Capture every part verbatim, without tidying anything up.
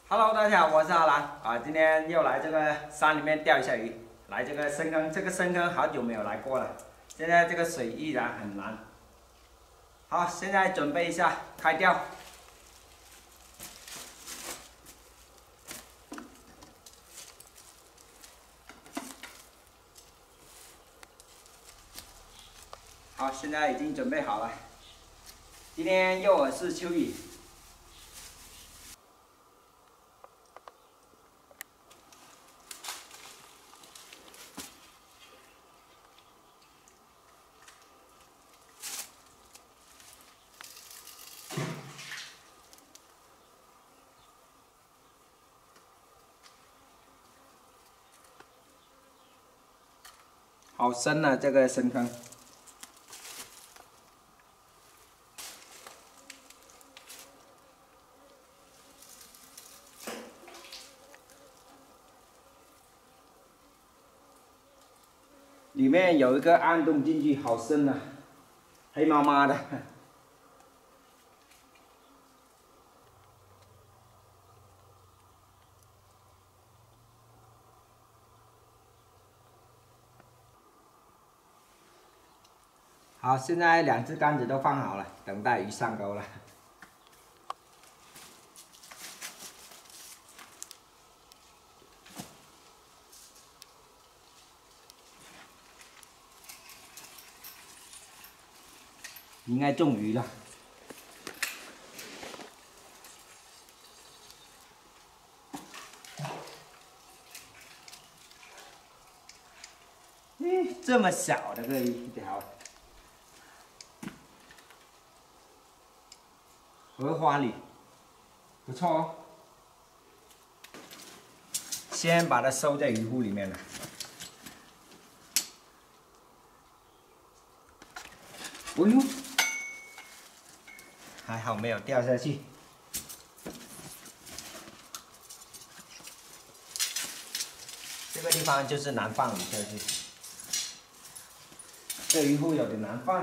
Hello， 大家好，我是阿兰啊，今天又来这个山里面钓一下鱼，来这个深坑，这个深坑好久没有来过了，现在这个水依然很蓝。好，现在准备一下开钓。好，现在已经准备好了。今天诱饵是秋雨。 好深啊，这个深坑。里面有一个暗洞进去，好深啊，黑麻麻的。好，现在两只杆子都放好了，等待鱼上钩了。应该中鱼了。咦，这么小的个一条。 荷花鲤，不错哦。先把它收在鱼库里面了。哎呦，还好没有掉下去。这个地方就是难放鱼下去，这鱼库有点难放。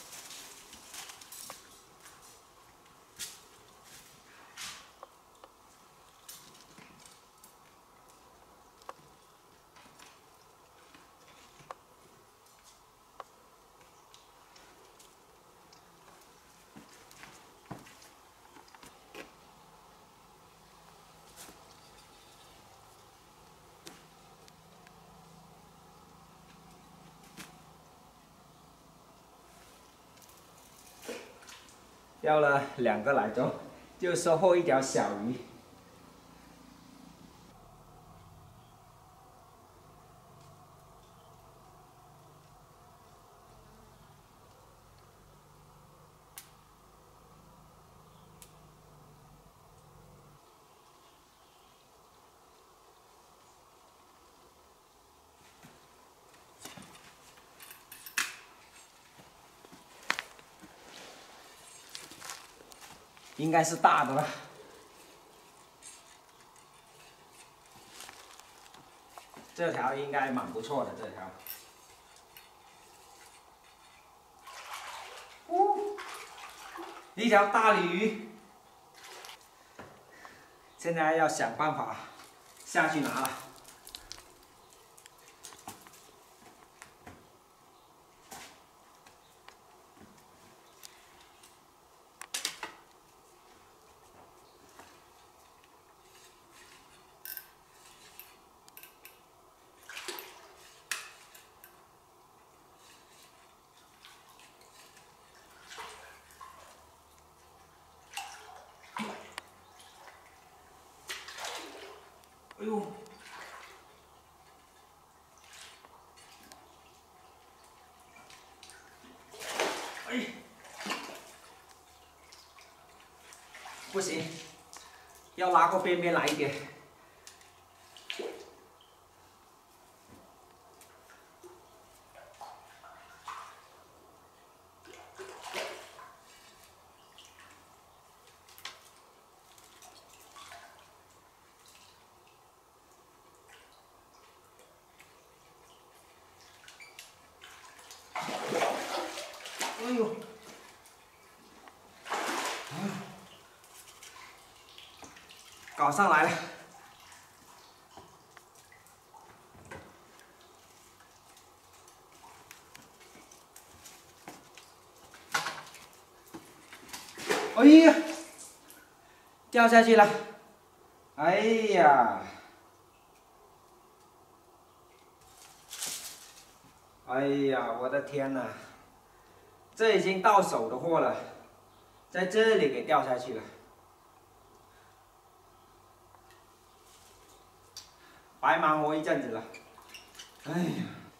钓了两个来钟，就收获一条小鱼。应该是大的了。这条应该蛮不错的，这条。哦，一条大鲤鱼。现在要想办法下去拿了。 哎呦！哎，不行，要拉过边边来一点。哎呦！搞搞上来了。哎呀，掉下去了！哎呀！哎呀，我的天哪！这已经到手的货了，在这里给掉下去了。白忙活一阵子了。哎呀，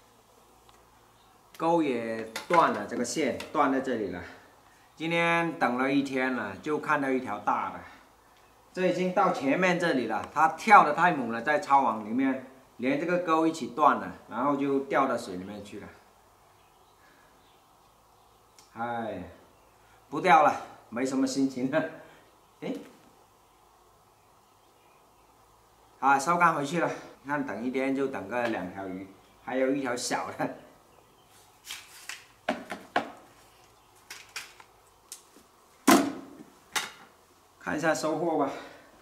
钩也断了，这个线断在这里了。今天等了一天了，就看到一条大的。这已经到前面这里了，它跳得太猛了，在抄网里面连这个钩一起断了，然后就掉到水里面去了。哎，不钓了，没什么心情了。哎，啊，收竿回去了。看等一天就等个两条鱼，还有一条小的。看一下收获吧。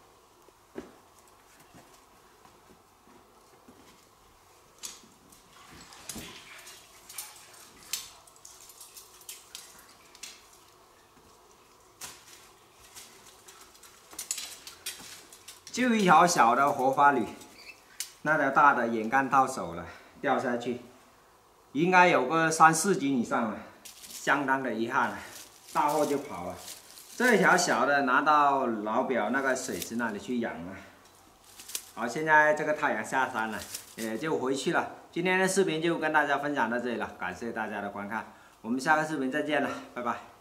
就一条小的活花鲤，那条大的眼看到手了，掉下去，应该有个三四斤以上了，相当的遗憾了，大货就跑了。这条小的拿到老表那个水池那里去养了。好，现在这个太阳下山了，也就回去了。今天的视频就跟大家分享到这里了，感谢大家的观看，我们下个视频再见了，拜拜。